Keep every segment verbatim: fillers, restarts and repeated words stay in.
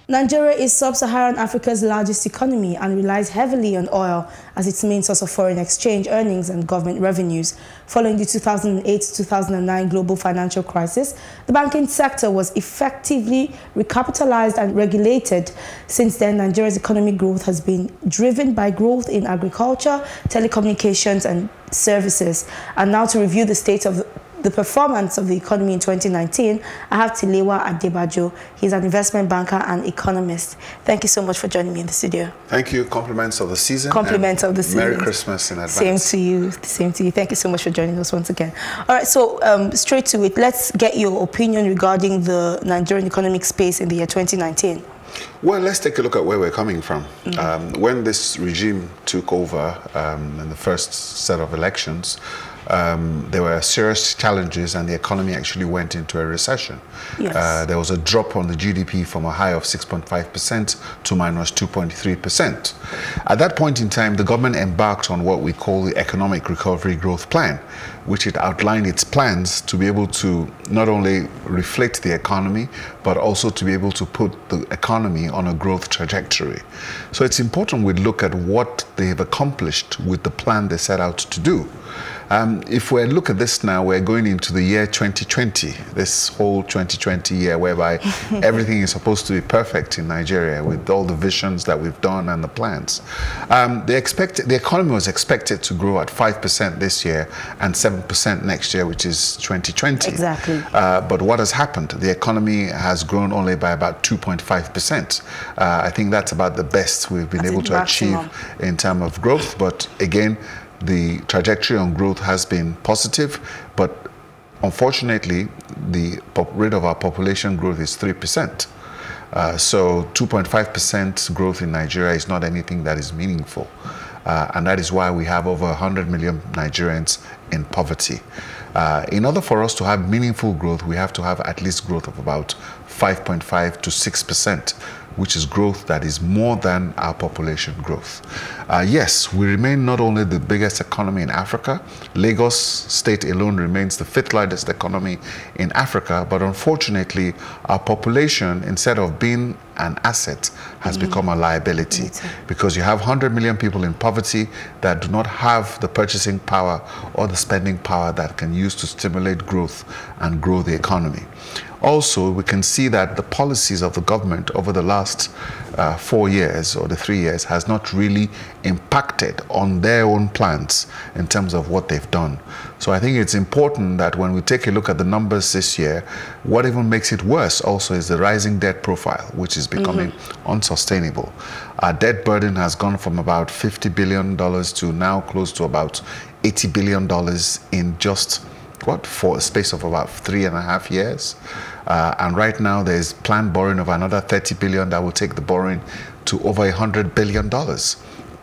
Nigeria is sub-Saharan Africa's largest economy and relies heavily on oil as its main source of foreign exchange earnings and government revenues. Following the two thousand eight to two thousand nine global financial crisis, the banking sector was effectively recapitalized and regulated. Since then, Nigeria's economic growth has been driven by growth in agriculture, telecommunications and services. And now to review the state of the performance of the economy in twenty nineteen, I have Tilewa Adebajo. He's an investment banker and economist. Thank you so much for joining me in the studio. Thank you. Compliments of the season. Compliments of the season. Merry Christmas in advance. Same to you. Same to you. Thank you so much for joining us once again. All right, so um, straight to it. Let's get your opinion regarding the Nigerian economic space in the year twenty nineteen. Well, let's take a look at where we're coming from. Mm-hmm. um, when this regime took over um, in the first set of elections, Um, there were serious challenges and the economy actually went into a recession. Yes. Uh, there was a drop on the G D P from a high of six point five percent to minus two point three percent. At that point in time, the government embarked on what we call the Economic Recovery Growth Plan, which it outlined its plans to be able to not only reflect the economy, but also to be able to put the economy on a growth trajectory. So it's important we look at what they have accomplished with the plan they set out to do. Um, if we look at this now, we're going into the year twenty twenty, this whole twenty twenty year whereby everything is supposed to be perfect in Nigeria with all the visions that we've done and the plans. Um, they expected, the economy was expected to grow at five percent this year and seven percent next year, which is twenty twenty. Exactly. Uh, but what has happened? The economy has grown only by about two point five percent. Uh, I think that's about the best we've been That's able to achieve in terms of growth. But again, the trajectory on growth has been positive, but unfortunately, the rate of our population growth is three percent. Uh, so two point five percent growth in Nigeria is not anything that is meaningful. Uh, and that is why we have over one hundred million Nigerians in poverty. Uh, in order for us to have meaningful growth, we have to have at least growth of about five point five to six percent, which is growth that is more than our population growth. Uh, yes, we remain not only the biggest economy in Africa, Lagos state alone remains the fifth largest economy in Africa, but unfortunately, our population, instead of being an asset, has mm-hmm. become a liability, because you have one hundred million people in poverty that do not have the purchasing power or the spending power that can use to stimulate growth and grow the economy. Also, we can see that the policies of the government over the last uh, four years or the three years has not really impacted on their own plans in terms of what they've done. So I think it's important that when we take a look at the numbers this year, what even makes it worse also is the rising debt profile, which is becoming mm-hmm. unsustainable. Our debt burden has gone from about fifty billion dollars to now close to about eighty billion dollars in just what, for a space of about three and a half years. Uh, and right now there's planned borrowing of another thirty billion that will take the borrowing to over one hundred billion dollars.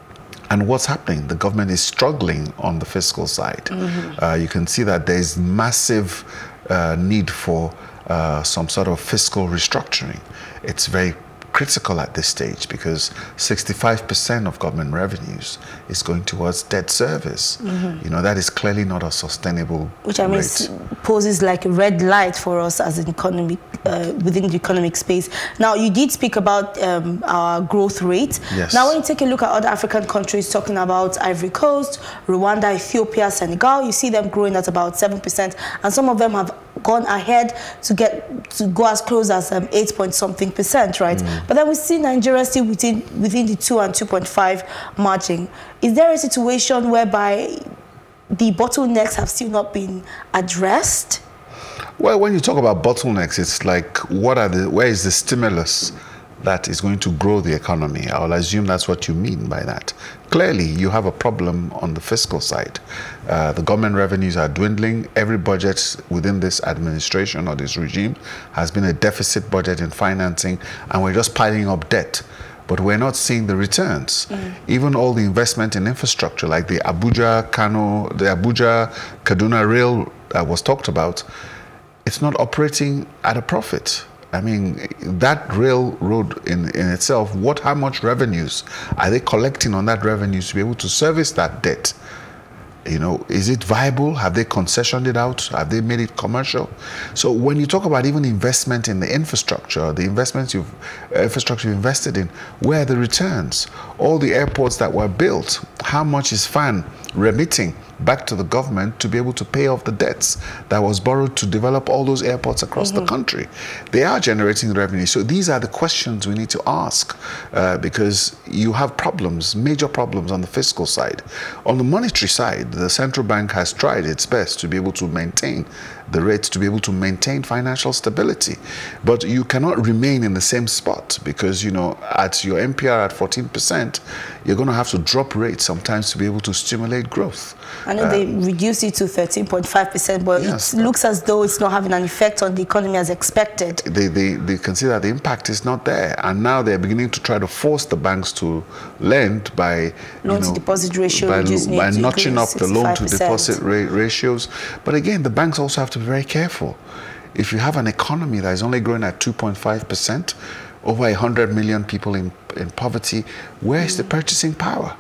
And what's happening? The government is struggling on the fiscal side. Mm-hmm. uh, you can see that there's massive uh, need for uh, some sort of fiscal restructuring. It's very critical at this stage because sixty-five percent of government revenues is going towards debt service. Mm-hmm. You know, that is clearly not a sustainable Which I mean rate. Poses like a red light for us as an economic, uh, within the economic space. Now, you did speak about um, our growth rate. Yes. Now, when you take a look at other African countries, talking about Ivory Coast, Rwanda, Ethiopia, Senegal, you see them growing at about seven percent, and some of them have gone ahead to get to go as close as um, eight point something percent, right? Mm. But then we see Nigeria still within within the two and two point five margin. Is there a situation whereby the bottlenecks have still not been addressed? Well, when you talk about bottlenecks, it's like what are the where is the stimulus that is going to grow the economy? I'll assume that's what you mean by that. Clearly, you have a problem on the fiscal side. Uh, the government revenues are dwindling. Every budget within this administration or this regime has been a deficit budget in financing, and we're just piling up debt. But we're not seeing the returns. Mm. Even all the investment in infrastructure, like the Abuja Kano, the Abuja Kaduna Rail that was talked about, it's not operating at a profit. I mean, that railroad in, in itself, what, how much revenues are they collecting on that revenues to be able to service that debt? You know, is it viable? Have they concessioned it out? Have they made it commercial? So when you talk about even investment in the infrastructure, the investments you've, uh, infrastructure you've invested in, where are the returns? All the airports that were built, how much is F A N remitting back to the government to be able to pay off the debts that was borrowed to develop all those airports across mm-hmm. the country? They are generating revenue. So these are the questions we need to ask uh, because you have problems, major problems on the fiscal side. On the monetary side, the central bank has tried its best to be able to maintain the rates, to be able to maintain financial stability. But you cannot remain in the same spot because, you know, at your M P R at fourteen percent, you're going to have to drop rates sometimes to be able to stimulate growth. I know uh, they reduced it to thirteen point five percent, but yes, it looks as though it's not having an effect on the economy as expected. They, they, they consider the impact is not there. And now they're beginning to try to force the banks to lend by loan to deposit ratio, by, by notching up the loan to deposit ra ratios. But again, the banks also have to be very careful. If you have an economy that is only growing at two point five percent, over one hundred million people in, in poverty, where is mm. the purchasing power?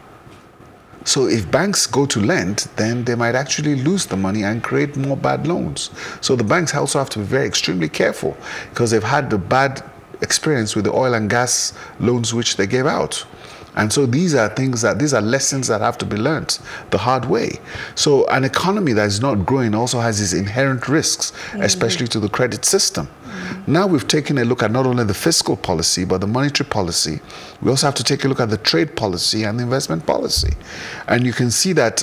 So if banks go to lend, then they might actually lose the money and create more bad loans. So the banks also have to be very extremely careful because they've had the bad experience with the oil and gas loans which they gave out. And so these are things that, these are lessons that have to be learned the hard way. So an economy that is not growing also has its inherent risks, mm-hmm. especially to the credit system. Mm-hmm. Now we've taken a look at not only the fiscal policy, but the monetary policy. We also have to take a look at the trade policy and the investment policy. And you can see that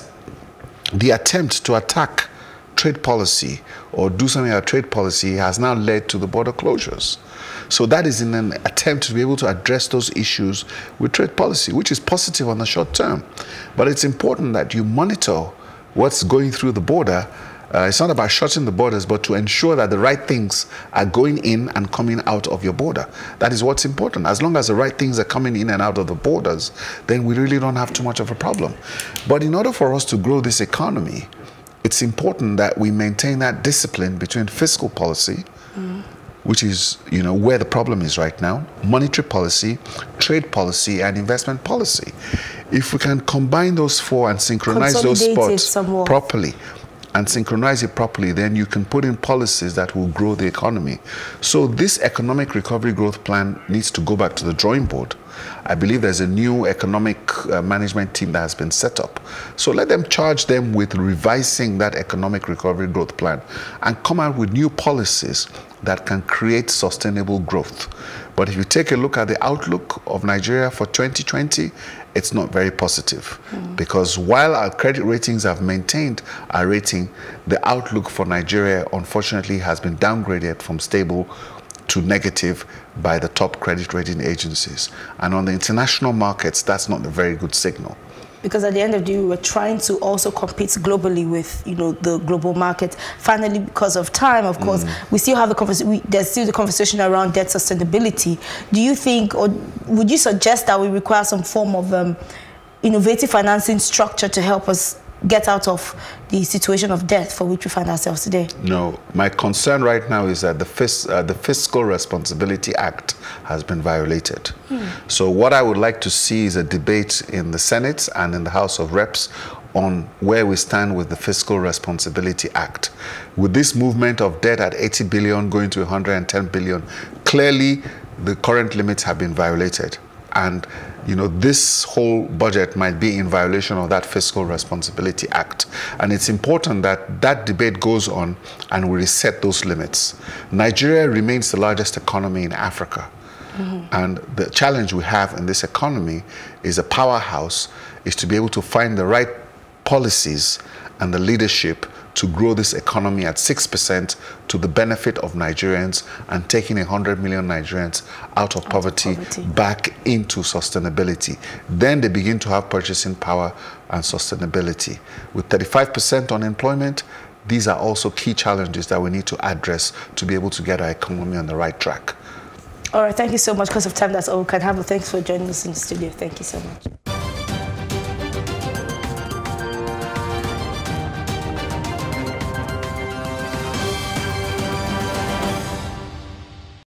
the attempt to attack trade policy or do something about trade policy has now led to the border closures. So that is in an attempt to be able to address those issues with trade policy, which is positive on the short term. But it's important that you monitor what's going through the border. Uh, it's not about shutting the borders, but to ensure that the right things are going in and coming out of your border. That is what's important. As long as the right things are coming in and out of the borders, then we really don't have too much of a problem. But in order for us to grow this economy, it's important that we maintain that discipline between fiscal policy, mm. which is, you know, where the problem is right now, monetary policy, trade policy, and investment policy. If we can combine those four and synchronize those spots properly, and synchronize it properly, then you can put in policies that will grow the economy. So this economic recovery growth plan needs to go back to the drawing board. I believe there's a new economic uh, management team that has been set up. So let them charge them with revising that economic recovery growth plan and come out with new policies that can create sustainable growth. But if you take a look at the outlook of Nigeria for twenty twenty, it's not very positive. Mm. Because while our credit ratings have maintained our rating, the outlook for Nigeria, unfortunately, has been downgraded from stable to negative by the top credit rating agencies. And on the international markets, that's not a very good signal. Because at the end of the day, we were trying to also compete globally with, you know, the global market. Finally, because of time, of course, mm. we still have the conversation. There's still the conversation around debt sustainability. Do you think, or would you suggest that we require some form of um, innovative financing structure to help us get out of the situation of debt for which we find ourselves today? No. My concern right now is that the, Fis uh, the Fiscal Responsibility Act has been violated. Hmm. So what I would like to see is a debate in the Senate and in the House of Reps on where we stand with the Fiscal Responsibility Act. With this movement of debt at eighty billion going to one hundred ten billion, clearly the current limits have been violated. And you know, this whole budget might be in violation of that Fiscal Responsibility Act. And it's important that that debate goes on and we reset those limits. Nigeria remains the largest economy in Africa. Mm-hmm. And the challenge we have in this economy is a powerhouse, is to be able to find the right policies and the leadership to grow this economy at six percent to the benefit of Nigerians and taking one hundred million Nigerians out of, out poverty, of poverty back into sustainability. Then they begin to have purchasing power and sustainability. With thirty-five percent unemployment, these are also key challenges that we need to address to be able to get our economy on the right track. All right, thank you so much. Because of time, that's all we can have. But thanks for joining us in the studio. Thank you so much.